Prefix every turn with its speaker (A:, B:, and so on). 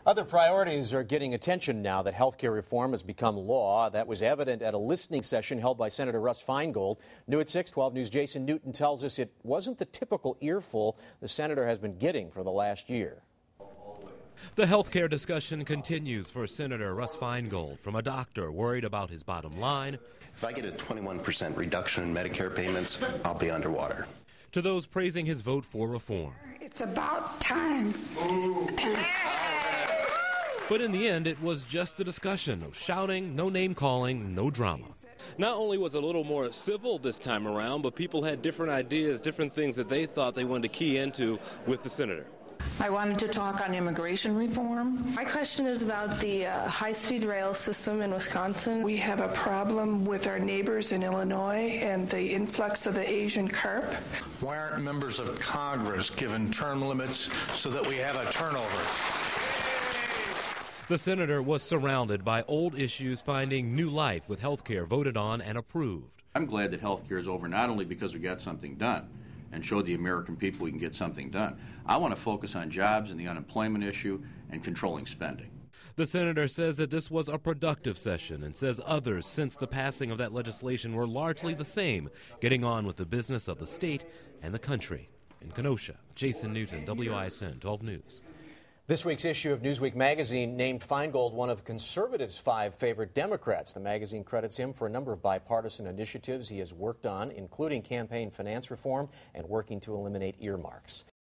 A: Other priorities are getting attention now that health care reform has become law. That was evident at a listening session held by Senator Russ Feingold. New at 6, 12 News' Jason Newton tells us it wasn't the typical earful the senator has been getting for the last year.
B: The health care discussion continues for Senator Russ Feingold, from a doctor worried about his bottom line.
C: If I get a 21% reduction in Medicare payments, I'll be underwater.
B: To those praising his vote for reform.
D: It's about time.
B: But in the end, it was just a discussion. No shouting, no name-calling, no drama. Not only was it a little more civil this time around, but people had different ideas, different things that they thought they wanted to key into with the senator.
E: I wanted to talk on immigration reform.
F: My question is about the high-speed rail system in Wisconsin. We have a problem with our neighbors in Illinois and the influx of the Asian carp.
G: Why aren't members of Congress given term limits so that we have a turnover?
B: The senator was surrounded by old issues finding new life with health care voted on and approved.
H: I'm glad that health care is over, not only because we got something done and showed the American people we can get something done. I want to focus on jobs and the unemployment issue and controlling spending.
B: The senator says that this was a productive session and says others since the passing of that legislation were largely the same, getting on with the business of the state and the country. In Kenosha, Jason Newton, WISN 12 News.
A: This week's issue of Newsweek magazine named Feingold one of conservatives' 5 favorite Democrats. The magazine credits him for a number of bipartisan initiatives he has worked on, including campaign finance reform and working to eliminate earmarks.